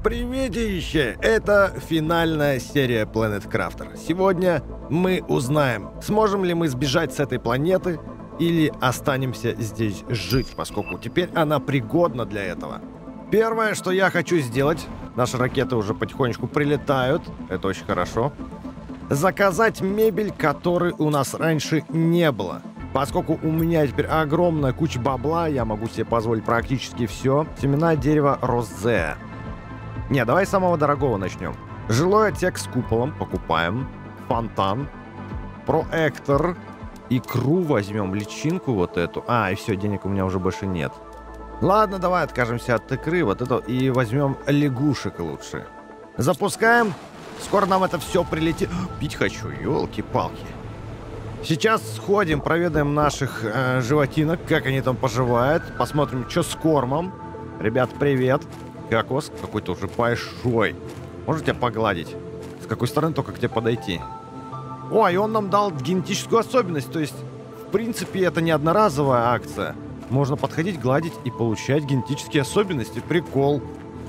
Приветище! Это финальная серия Planet Crafter. Сегодня мы узнаем, сможем ли мы сбежать с этой планеты или останемся здесь жить, поскольку теперь она пригодна для этого. Первое, что я хочу сделать, наши ракеты уже потихонечку прилетают, это очень хорошо, заказать мебель, которой у нас раньше не было. Поскольку у меня теперь огромная куча бабла, я могу себе позволить практически все. Семена дерева розея. Не, давай с самого дорогого начнем. Жилой отсек с куполом покупаем. Фонтан. Проектор. Икру возьмем. Личинку вот эту. И все, денег у меня уже больше нет. Ладно, давай откажемся от икры. Вот это. И возьмем лягушек лучше. Запускаем. Скоро нам это все прилетит. Пить хочу, елки-палки. Сейчас сходим, проведаем наших животинок, как они там поживают. Посмотрим, что с кормом. Ребят, привет. Кокос какой-то уже большой. Можете погладить? С какой стороны только к тебе подойти? Ой, он нам дал генетическую особенность. То есть, в принципе, это не одноразовая акция. Можно подходить, гладить и получать генетические особенности. Прикол.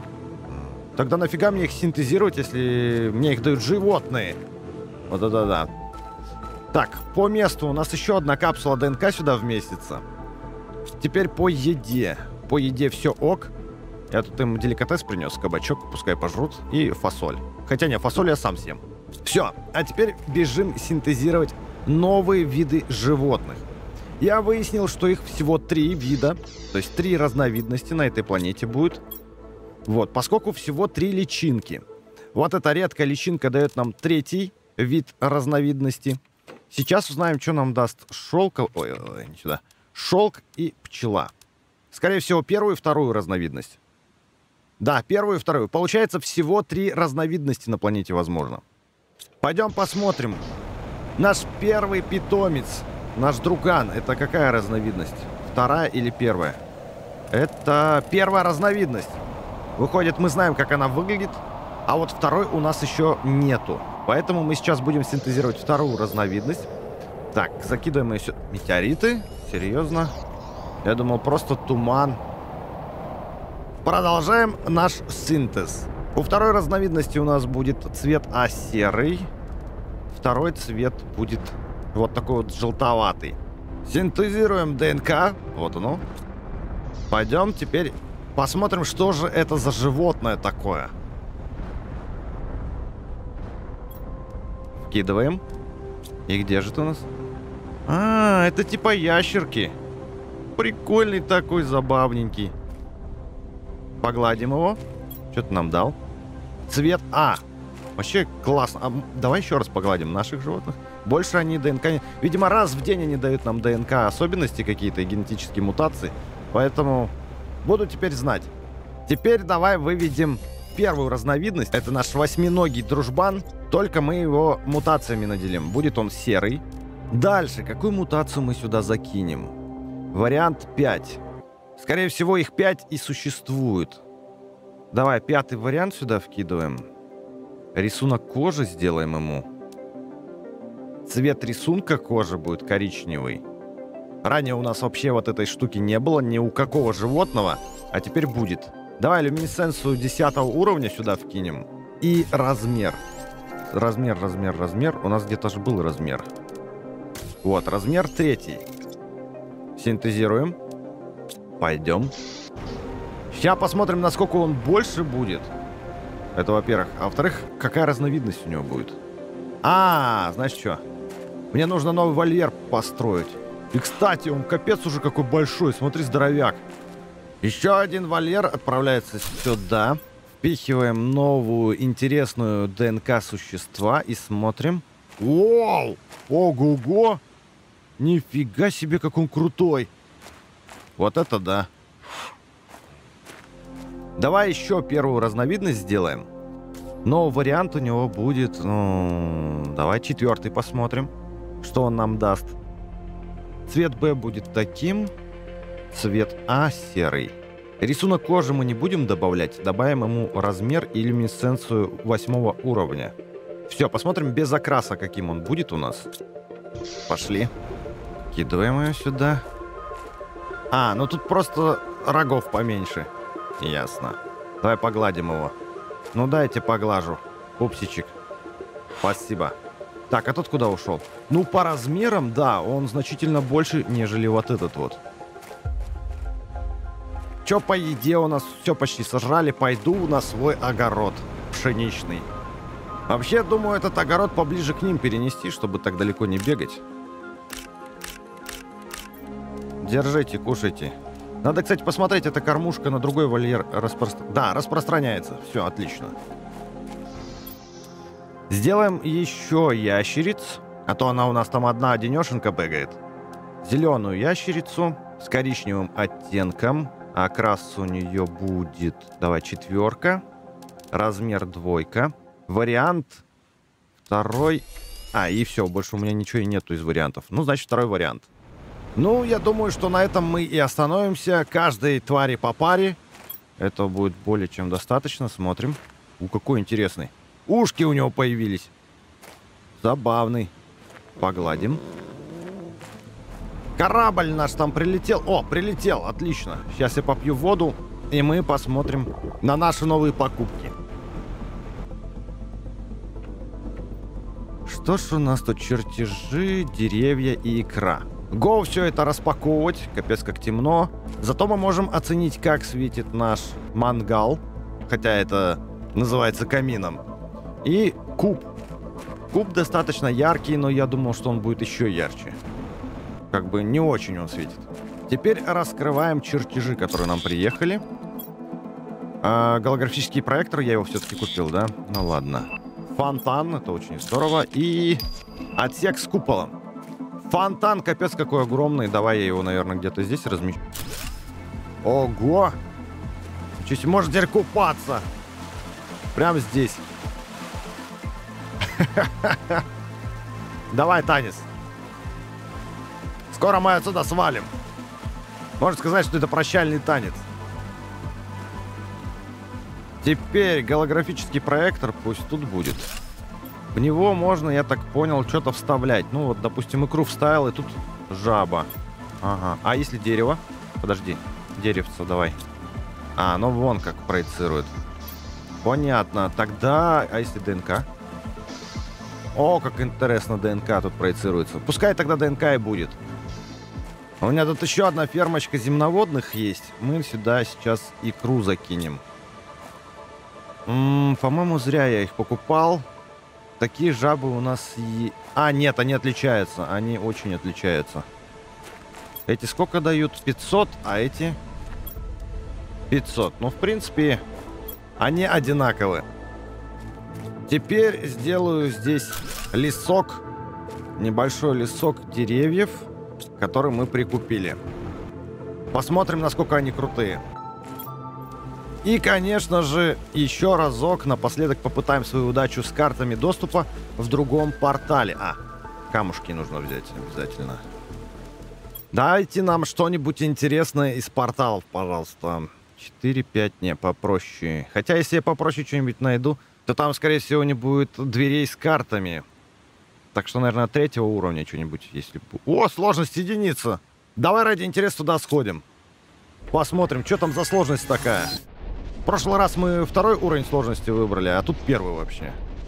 Тогда нафига мне их синтезировать, если мне их дают животные? Вот это да. Так, по месту у нас еще одна капсула ДНК сюда вместится. Теперь по еде. По еде все ок. Я тут им деликатес принес, кабачок, пускай пожрут, и фасоль. Хотя не, фасоль я сам съем. Все, а теперь бежим синтезировать новые виды животных. Я выяснил, что их всего 3 вида, то есть 3 разновидности на этой планете будет. Вот, поскольку всего 3 личинки. Вот эта редкая личинка дает нам 3-й вид разновидности. Сейчас узнаем, что нам даст шелк. Ой, не сюда. Шелк и пчела. Скорее всего, 1-ю и 2-ю разновидность. Да, 1-ю и 2-ю. Получается, всего 3 разновидности на планете возможно. Пойдем посмотрим. Наш первый питомец, наш друган, это какая разновидность? 2-я или 1-я? Это 1-я разновидность. Выходит, мы знаем, как она выглядит, а вот 2-й у нас еще нету. Поэтому мы сейчас будем синтезировать 2-ю разновидность. Так, закидываем ее сюда. Метеориты? Серьезно? Я думал, просто туман. Продолжаем наш синтез. У 2-й разновидности у нас будет цвет серый. 2-й цвет будет вот такой вот желтоватый. Синтезируем ДНК. Вот оно. Пойдем теперь посмотрим, что же это за животное такое. Вкидываем. И где же это у нас? Это типа ящерки. Прикольный такой, забавненький. Погладим его. Что ты нам дал? Цвет Вообще классно. Давай еще раз погладим наших животных. Больше они ДНК... Видимо, раз в день они дают нам ДНК особенности какие-то и генетические мутации. Поэтому буду теперь знать. Теперь давай выведем 1-ю разновидность. Это наш 8-ногий дружбан. Только мы его мутациями наделим. Будет он серый. Дальше. Какую мутацию мы сюда закинем? Вариант 5. Скорее всего, их 5 и существует. Давай 5-й вариант сюда вкидываем. Рисунок кожи сделаем ему. Цвет рисунка кожи будет коричневый. Ранее у нас вообще вот этой штуки не было ни у какого животного, а теперь будет. Давай люминесценцию 10-го уровня сюда вкинем. И размер. Размер. У нас где-то же был размер. Вот, размер 3. Синтезируем. Пойдем. Сейчас посмотрим, насколько он больше будет. Это во-первых. А во-вторых, какая разновидность у него будет. Знаешь что? Мне нужно новый вольер построить. И, кстати, он капец уже какой большой. Смотри, здоровяк. Еще один вольер отправляется сюда. Впихиваем новую интересную ДНК существа и смотрим. Вау! Ого-го! Нифига себе, как он крутой! Вот это да! Давай еще 1-ю разновидность сделаем. Но вариант у него будет... давай 4-й посмотрим, что он нам даст. Цвет Б будет таким. Цвет А серый. Рисунок кожи мы не будем добавлять. Добавим ему размер и люминесценцию 8-го уровня. Все, посмотрим без окраса, каким он будет у нас. Пошли. Кидаем ее сюда. Ну тут просто рогов поменьше. Ясно. Давай погладим его. Ну дайте поглажу. Пупсичек. Спасибо. Так, а тот куда ушел? Ну, по размерам, да, он значительно больше, нежели вот этот вот. Че по еде у нас все почти сожрали. Пойду на свой огород пшеничный. Вообще, думаю, этот огород поближе к ним перенести, чтобы так далеко не бегать. Держите, кушайте. Надо, кстати, посмотреть, эта кормушка на другой вольер распространяется. Все, отлично. Сделаем еще ящериц. А то она у нас там одна одинешенька бегает. Зеленую ящерицу с коричневым оттенком. Окрас у нее будет, давай, 4. Размер 2. Вариант 2. И все, больше у меня ничего и нету из вариантов. Ну, значит, 2 вариант. Ну, я думаю, что на этом мы и остановимся. Каждой твари по паре. Это будет более чем достаточно. Смотрим. Какой интересный. Ушки у него появились. Забавный. Погладим. Корабль наш там прилетел. О, прилетел, отлично. Сейчас я попью воду, и мы посмотрим на наши новые покупки. Что ж у нас тут? Чертежи, деревья и икра. Го все это распаковывать. Капец, как темно. Зато мы можем оценить, как светит наш мангал. Хотя это называется камином. И куб. Куб достаточно яркий, но я думал, что он будет еще ярче. Как бы не очень он светит. Теперь раскрываем чертежи, которые нам приехали. Голографический проектор, я его все-таки купил, да? Ну ладно. Фонтан, это очень здорово. И отсек с куполом. Фонтан, капец, какой огромный. Давай я его, наверное, где-то здесь размещу. Ого! Чуть может теперь купаться. Прямо здесь. Давай, танец. Скоро мы отсюда свалим. Можно сказать, что это прощальный танец. Теперь голографический проектор пусть тут будет. В него можно, я так понял, что-то вставлять. Ну вот, допустим, икру вставил, и тут жаба. Ага. А если дерево? Подожди. Деревце давай. Ну вон как проецирует. Понятно. Тогда... А если ДНК? О, как интересно ДНК тут проецируется. Пускай тогда ДНК и будет. У меня тут еще одна фермочка земноводных есть. Мы сюда сейчас икру закинем. По-моему, зря я их покупал. Такие жабы у нас... нет, они отличаются. Они очень отличаются. Эти сколько дают? 500, а эти... 500. Ну, в принципе, они одинаковые. Теперь сделаю здесь лесок. Небольшой лесок деревьев, который мы прикупили. Посмотрим, насколько они крутые. И, конечно же, еще разок напоследок попытаем свою удачу с картами доступа в другом портале. Камушки нужно взять обязательно. Дайте нам что-нибудь интересное из порталов, пожалуйста. 4-5, не, попроще. Хотя, если я попроще что-нибудь найду, то там, скорее всего, не будет дверей с картами. Так что, наверное, 3-го уровня что-нибудь, если... О, сложность единица! Давай ради интереса туда сходим. Посмотрим, что там за сложность такая. В прошлый раз мы 2-й уровень сложности выбрали, а тут 1-й вообще.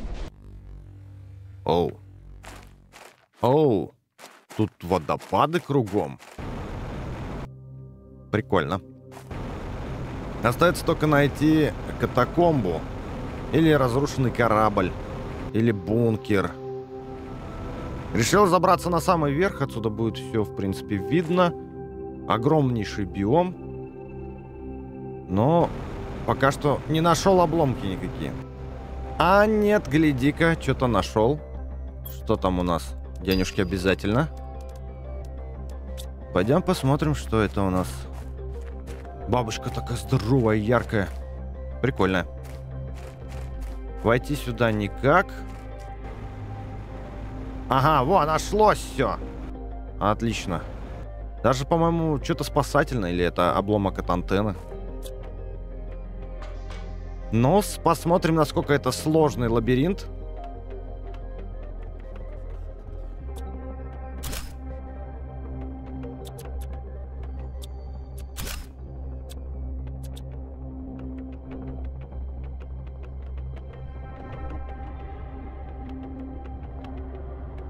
Оу. Тут водопады кругом. Прикольно. Остается только найти катакомбу. Или разрушенный корабль. Или бункер. Решил забраться на самый верх. Отсюда будет все, в принципе, видно. Огромнейший биом. Но пока что не нашел обломки никакие. Нет, гляди-ка, что-то нашел. Что там у нас? Денежки обязательно. Пойдем посмотрим, что это у нас. Бабушка такая здоровая, яркая. Прикольно. Войти сюда никак. Ага, нашлось все. Отлично. Даже, по-моему, что-то спасательное. Или это обломок от антенны. Ну, посмотрим, насколько это сложный лабиринт.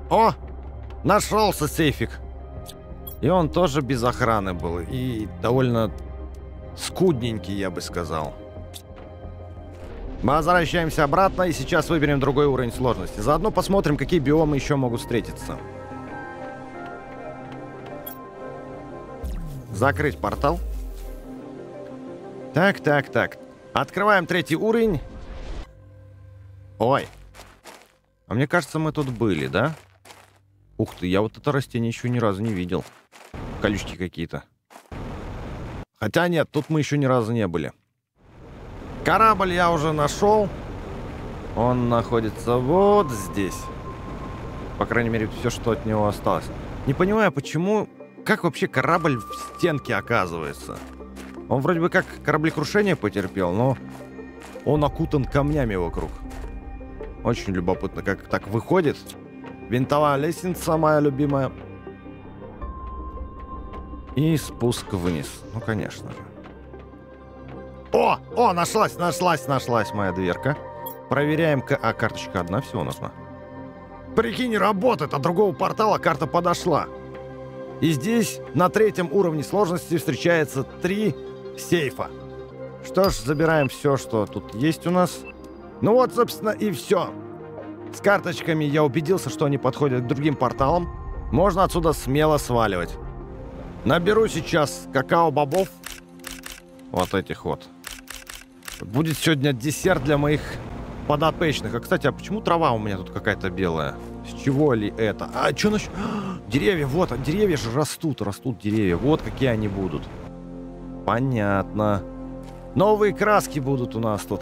О! Нашелся сейфик. И он тоже без охраны был. И довольно скудненький, я бы сказал. Мы возвращаемся обратно и сейчас выберем другой уровень сложности. Заодно посмотрим, какие биомы еще могут встретиться. Закрыть портал. Так. Открываем 3-й уровень. Ой. А мне кажется, мы тут были, да? Ух ты, я вот это растение еще ни разу не видел. Колючки какие-то. Хотя нет, тут мы еще ни разу не были. Корабль я уже нашел. Он находится вот здесь. По крайней мере, все, что от него осталось. Не понимаю, почему... Как вообще корабль в стенке оказывается? Он вроде бы как кораблекрушение потерпел, но он окутан камнями вокруг. Очень любопытно, как так выходит. Винтовая лестница моя любимая. И спуск вниз. Ну, конечно же. О, нашлась моя дверка. Проверяем. А, карточка одна всего нужна. Прикинь, работает, от другого портала карта подошла. И здесь на 3-м уровне сложности встречается 3 сейфа. Что ж, забираем все, что тут есть у нас. Ну вот, собственно, и все. С карточками я убедился, что они подходят к другим порталам. Можно отсюда смело сваливать. Наберу сейчас какао-бобов. Вот этих вот. Будет сегодня десерт для моих подопечных. А, кстати, а почему трава у меня тут какая-то белая? С чего ли это? А, что насчет... Деревья, вот, деревья же растут деревья. Вот какие они будут. Понятно. Новые краски будут у нас тут.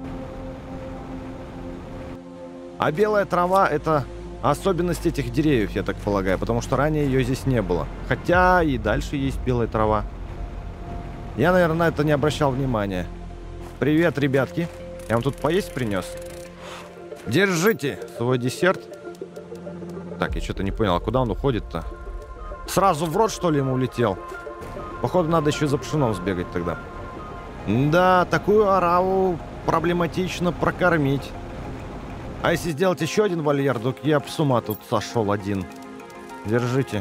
А белая трава — это особенность этих деревьев, я так полагаю, потому что ранее ее здесь не было. Хотя и дальше есть белая трава. Я, наверное, на это не обращал внимания. Привет, ребятки. Я вам тут поесть принес. Держите свой десерт. Так, я что-то не понял, а куда он уходит-то? Сразу в рот, что ли, ему улетел? Походу, надо еще за пшеном сбегать тогда. Да, такую ораву проблематично прокормить. А если сделать еще один вольер, то я б с ума тут сошел один. Держите.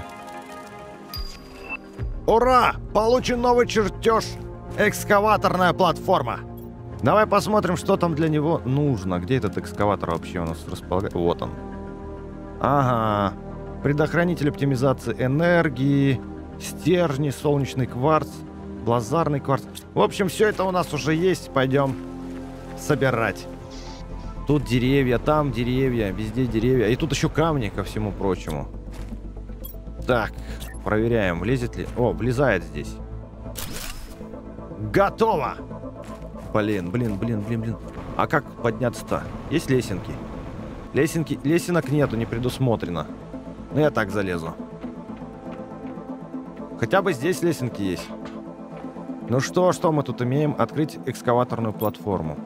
Ура! Получен новый чертеж. Экскаваторная платформа. Давай посмотрим, что там для него нужно. Где этот экскаватор вообще у нас располагается? Вот он. Ага. Предохранитель оптимизации энергии, стержни, солнечный кварц, лазарный кварц. В общем, все это у нас уже есть. Пойдем собирать. Тут деревья, там деревья, везде деревья. И тут еще камни, ко всему прочему. Так, проверяем, влезет ли... О, влезает здесь. Готово! Блин. А как подняться-то? Есть лесенки? Лесенок нету, не предусмотрено. Ну, я так залезу. Хотя бы здесь лесенки есть. Ну что мы тут имеем? Открыть экскаваторную платформу.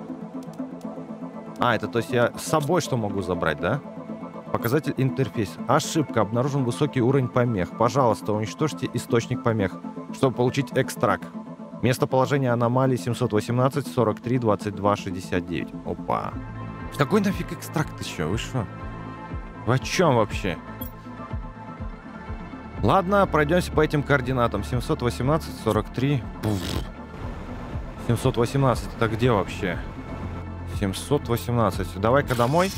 А, это то есть я с собой что могу забрать, да? Показатель интерфейс. Ошибка. Обнаружен высокий уровень помех. Пожалуйста, уничтожьте источник помех, чтобы получить экстракт. Местоположение аномалии 718 43 22 69. Опа. Какой нафиг экстракт еще? Вы что? Вы о чем вообще? Ладно, пройдемся по этим координатам. 718 43. Пуф. 718. Это где вообще? 718. Давай-ка домой.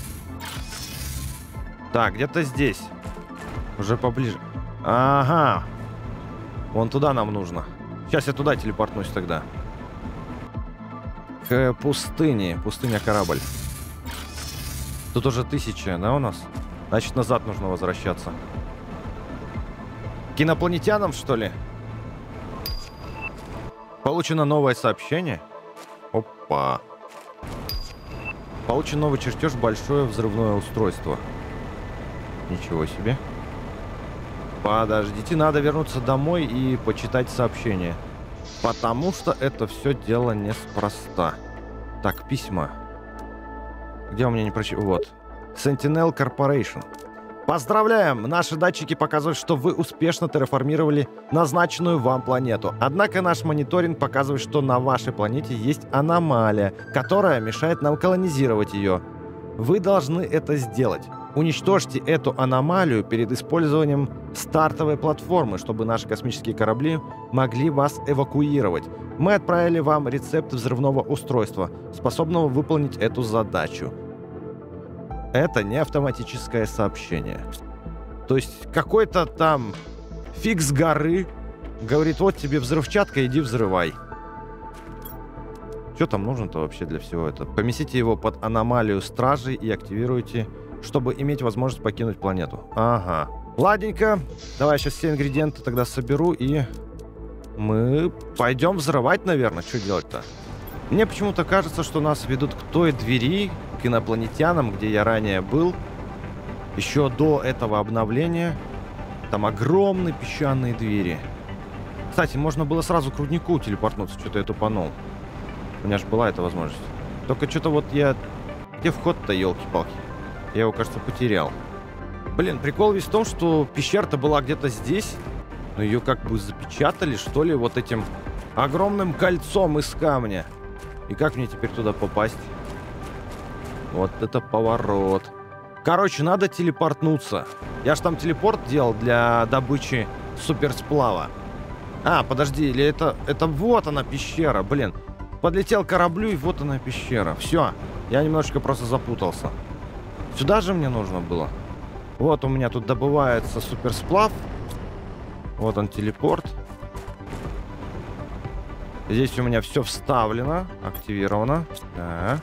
Так, где-то здесь. Уже поближе. Ага. Вон туда нам нужно. Сейчас я туда телепортнусь тогда. К пустыне. Пустыня-корабль. Тут уже 1000, да, у нас? Значит, назад нужно возвращаться. К инопланетянам, что ли? Получено новое сообщение. Опа. Получен новый чертеж, большое взрывное устройство. Ничего себе. Подождите, надо вернуться домой и почитать сообщение. Потому что это все дело неспроста. Так, письма. Где у меня не прочитано? Вот. Sentinel Corporation. Поздравляем! Наши датчики показывают, что вы успешно терраформировали назначенную вам планету. Однако наш мониторинг показывает, что на вашей планете есть аномалия, которая мешает нам колонизировать ее. Вы должны это сделать. Уничтожьте эту аномалию перед использованием стартовой платформы, чтобы наши космические корабли могли вас эвакуировать. Мы отправили вам рецепт взрывного устройства, способного выполнить эту задачу. Это не автоматическое сообщение. То есть какой-то там фиг с горы говорит: вот тебе взрывчатка, иди взрывай. Что там нужно-то вообще для всего этого? Поместите его под аномалию стражей и активируйте, чтобы иметь возможность покинуть планету. Ага. Ладненько. Давай сейчас все ингредиенты тогда соберу, и мы пойдем взрывать, наверное. Что делать-то? Мне почему-то кажется, что нас ведут к той двери, к инопланетянам, где я ранее был. Еще до этого обновления. Там огромные песчаные двери. Кстати, можно было сразу к руднику телепортнуться. Что-то я тупанул. У меня же была эта возможность. Только что-то вот я... Где вход-то, елки-палки? Я его, кажется, потерял. Блин, прикол весь в том, что пещера-то была где-то здесь. Но ее как бы запечатали, что ли, вот этим огромным кольцом из камня. И как мне теперь туда попасть? Вот это поворот. Короче, надо телепортнуться. Я ж там телепорт делал для добычи суперсплава. А, подожди, или это вот она пещера, блин. Подлетел к кораблю, и вот она пещера. Все, я немножечко просто запутался. Сюда же мне нужно было. Вот у меня тут добывается суперсплав. Вот он, телепорт. Здесь у меня все вставлено, активировано. Да.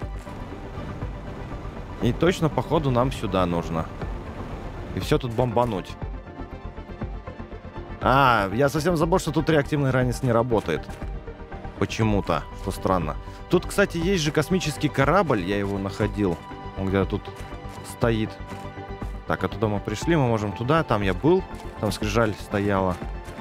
И точно, походу, нам сюда нужно. И все тут бомбануть. А, я совсем забыл, что тут реактивный ранец не работает. Почему-то, что странно. Тут, кстати, есть же космический корабль. Я его находил. Он где-то тут стоит. Так, а туда мы пришли. Мы можем туда. Там я был. Там скрижаль стояла.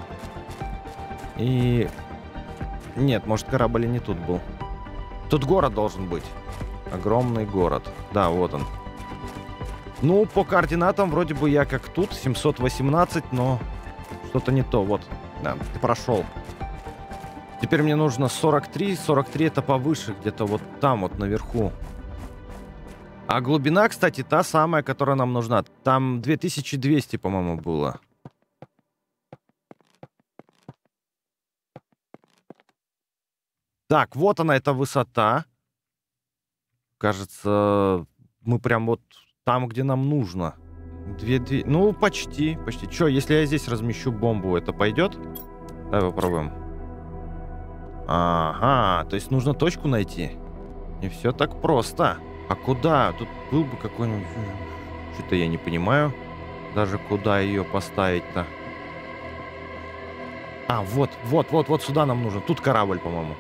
И... Нет, может, корабль и не тут был. Тут город должен быть. Огромный город. Да, вот он. Ну, по координатам вроде бы я как тут. 718, но что-то не то. Вот. Да, ты прошел. Теперь мне нужно 43. 43 это повыше, где-то вот там вот наверху. А глубина, кстати, та самая, которая нам нужна. Там 2200, по-моему, было. Так, вот она, эта высота. Кажется, мы прям вот там, где нам нужно. Ну, почти. Че, если я здесь размещу бомбу, это пойдет? Давай попробуем. Ага, то есть нужно точку найти. Не все так просто. А куда? Тут был бы какой-нибудь... Что-то я не понимаю. Даже куда ее поставить-то. А, вот сюда нам нужно. Тут корабль, по-моему.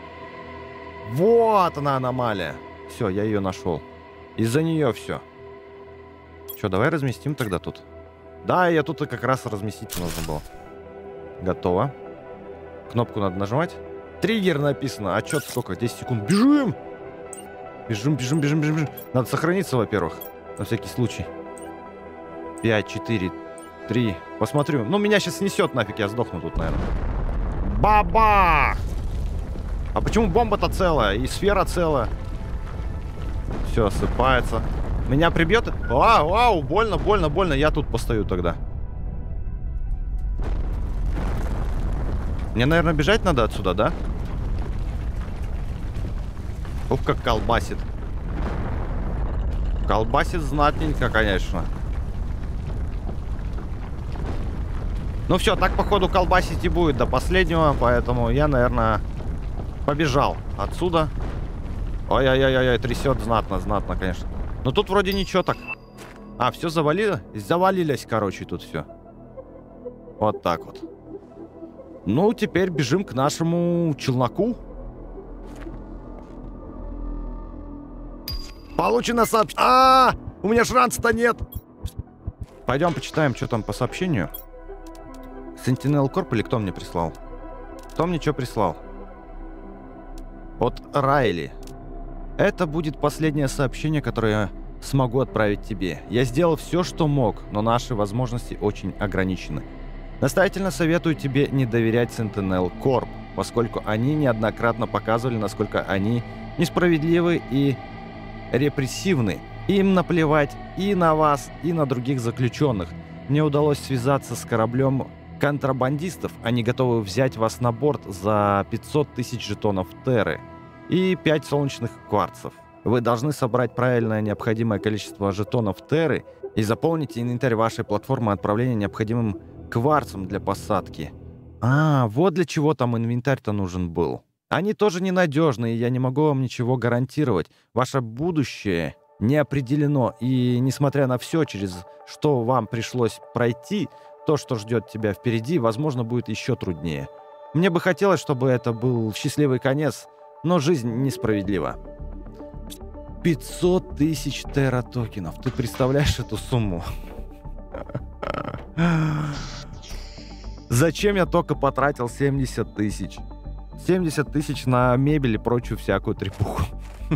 Вот она, аномалия. Все, я ее нашел. Из-за нее все. Че, давай разместим тогда тут. Да, я тут как раз разместить нужно было. Готово. Кнопку надо нажимать. Триггер написано. А что сколько? 10 секунд. Бежим! Бежим. Надо сохраниться, во-первых. На всякий случай. 5, 4, 3. Посмотрю. Ну, меня сейчас снесет нафиг. Я сдохну тут, наверное. Баба! А почему бомба-то целая? И сфера целая. Все, осыпается. Меня прибьет? Вау, больно. Я тут постою тогда. Мне, наверное, бежать надо отсюда, да? Ух, как колбасит. Колбасит знатненько, конечно. Ну все, так, походу, колбасить и будет до последнего. Поэтому я, наверное, побежал отсюда. Ой-ой-ой, трясет знатно, конечно. Но тут вроде ничего так. А, все завалилось, короче, тут все. Вот так вот. Ну, теперь бежим к нашему челноку. Получено сообщение. У меня шранца-то нет. Пойдем почитаем, что там по сообщению. Sentinel Corp или кто мне прислал? Кто мне что прислал? От Райли. Это будет последнее сообщение, которое я смогу отправить тебе. Я сделал все, что мог, но наши возможности очень ограничены. Настоятельно советую тебе не доверять Sentinel Corp, поскольку они неоднократно показывали, насколько они несправедливы и репрессивны. Им наплевать и на вас, и на других заключенных. Мне удалось связаться с кораблем контрабандистов. Они готовы взять вас на борт за 500 тысяч жетонов Терры и 5 солнечных кварцев. Вы должны собрать правильное необходимое количество жетонов Терры и заполнить инвентарь вашей платформы отправления необходимым кварцем для посадки. Вот для чего там инвентарь-то нужен был. Они тоже ненадежны, и я не могу вам ничего гарантировать. Ваше будущее не определено, и несмотря на все, через что вам пришлось пройти, то, что ждет тебя впереди, возможно, будет еще труднее. Мне бы хотелось, чтобы это был счастливый конец, но жизнь несправедлива. 500 тысяч терра-токенов. Ты представляешь эту сумму? Зачем я только потратил 70 тысяч? 70 тысяч на мебель и прочую всякую трепуху.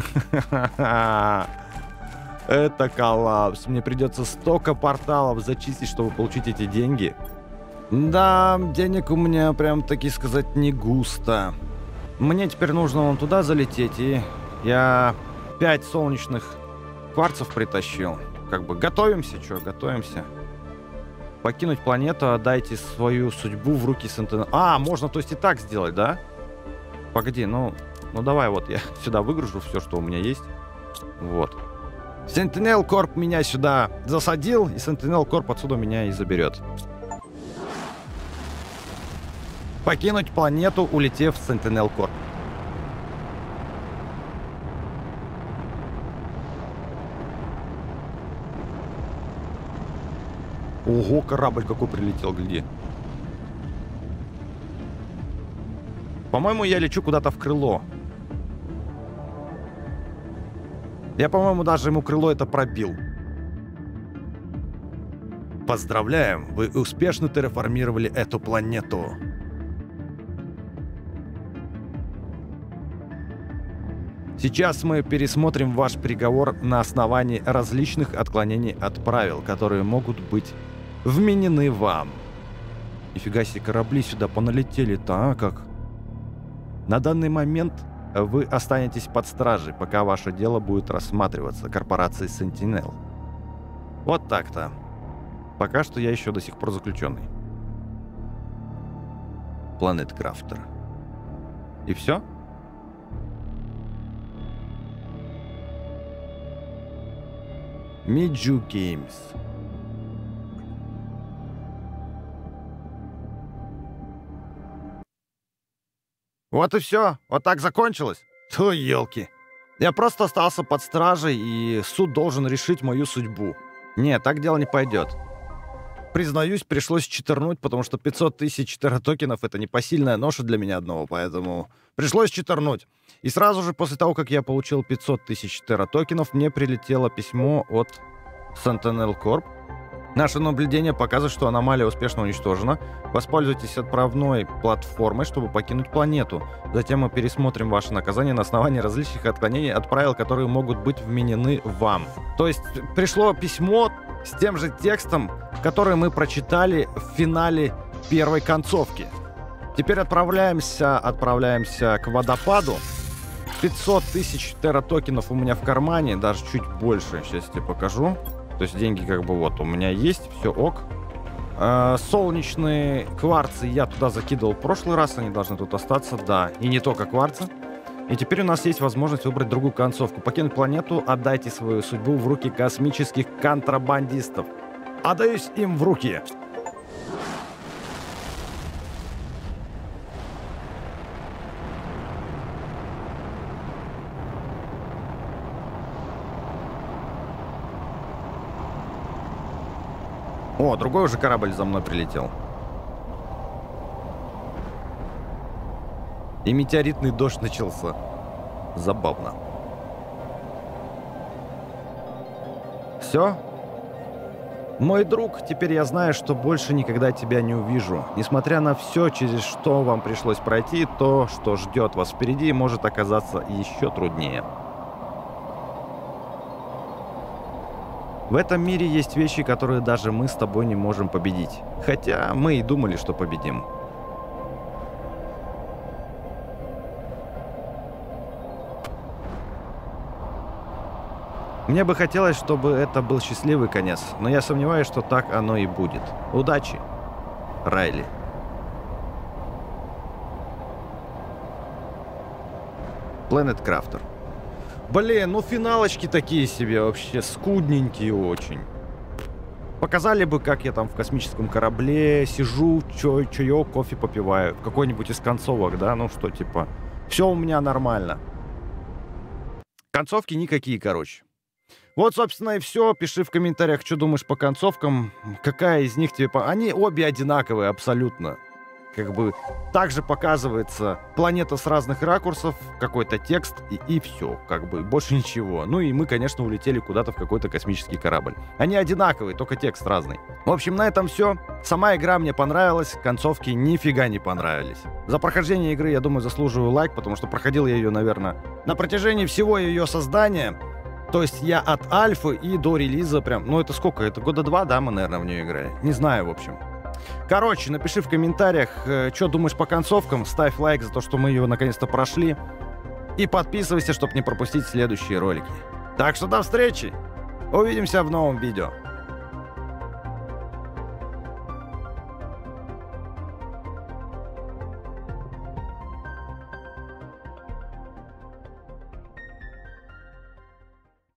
Это коллапс. Мне придется столько порталов зачистить, чтобы получить эти деньги. Да, денег у меня, прям таки сказать, не густо. Мне теперь нужно вон туда залететь, и я 5 солнечных кварцев притащил. Как бы готовимся, готовимся. Покинуть планету, отдайте свою судьбу в руки Сентинел. Можно, то есть и так сделать, да? Погоди, ну давай вот я сюда выгружу все, что у меня есть. Вот. Сентинел Корп меня сюда засадил, и Сентинел Корп отсюда меня и заберет. Покинуть планету, улетев в Сентинел Корп. Ого, корабль какой прилетел, гляди. По-моему, я лечу куда-то в крыло. Я, по-моему, даже ему крыло это пробил. Поздравляем, вы успешно терраформировали эту планету. Сейчас мы пересмотрим ваш приговор на основании различных отклонений от правил, которые могут быть вменены вам. Нифига себе, корабли сюда поналетели-то, как? На данный момент вы останетесь под стражей, пока ваше дело будет рассматриваться корпорацией Sentinel. Вот так-то. Пока что я еще до сих пор заключенный. Planet Crafter. И все? Miju Games. Вот и все. Вот так закончилось. Тьфу, елки. Я просто остался под стражей, и суд должен решить мою судьбу. Нет, так дело не пойдет. Признаюсь, пришлось читернуть, потому что 500 тысяч терра-токенов — это непосильная ноша для меня одного, поэтому пришлось читернуть. И сразу же после того, как я получил 500 тысяч терра-токенов, мне прилетело письмо от Sentinel Corp. Наше наблюдение показывает, что аномалия успешно уничтожена. Воспользуйтесь отправной платформой, чтобы покинуть планету. Затем мы пересмотрим ваше наказание на основании различных отклонений от правил, которые могут быть вменены вам. То есть пришло письмо с тем же текстом, который мы прочитали в финале первой концовки. Теперь отправляемся к водопаду. 500 тысяч терра-токенов у меня в кармане, даже чуть больше. Сейчас я тебе покажу. То есть деньги как бы вот у меня есть, все ок. Солнечные кварцы я туда закидывал в прошлый раз, они должны тут остаться, да. И не только кварцы. И теперь у нас есть возможность выбрать другую концовку. Покинуть планету, отдайте свою судьбу в руки космических контрабандистов. Отдаюсь им в руки. О, другой уже корабль за мной прилетел. И метеоритный дождь начался. Забавно. Все? Мой друг, теперь я знаю, что больше никогда тебя не увижу. Несмотря на все, через что вам пришлось пройти, то, что ждет вас впереди, может оказаться еще труднее. В этом мире есть вещи, которые даже мы с тобой не можем победить. Хотя мы и думали, что победим. Мне бы хотелось, чтобы это был счастливый конец, но я сомневаюсь, что так оно и будет. Удачи, Райли. Planet Crafter. Блин, ну финалочки такие себе вообще, скудненькие очень. Показали бы, как я там в космическом корабле сижу, чаек, кофе попиваю. Какой-нибудь из концовок, да, ну что, типа, все у меня нормально. Концовки никакие, короче. Вот, собственно, и все. Пиши в комментариях, что думаешь по концовкам. Какая из них тебе... Они обе одинаковые абсолютно. Как бы также показывается планета с разных ракурсов, какой-то текст и все. Как бы больше ничего. Ну и мы, конечно, улетели куда-то в какой-то космический корабль. Они одинаковые, только текст разный. В общем, на этом все. Сама игра мне понравилась, концовки нифига не понравились. За прохождение игры, я думаю, заслуживаю лайк, потому что проходил я ее, наверное, на протяжении всего ее создания. То есть я от альфы и до релиза прям... Ну это сколько? Это года 2, да, мы, наверное, в нее играли? Не знаю, в общем. Короче, напиши в комментариях, что думаешь по концовкам. Ставь лайк за то, что мы ее наконец-то прошли. И подписывайся, чтобы не пропустить следующие ролики. Так что до встречи! Увидимся в новом видео.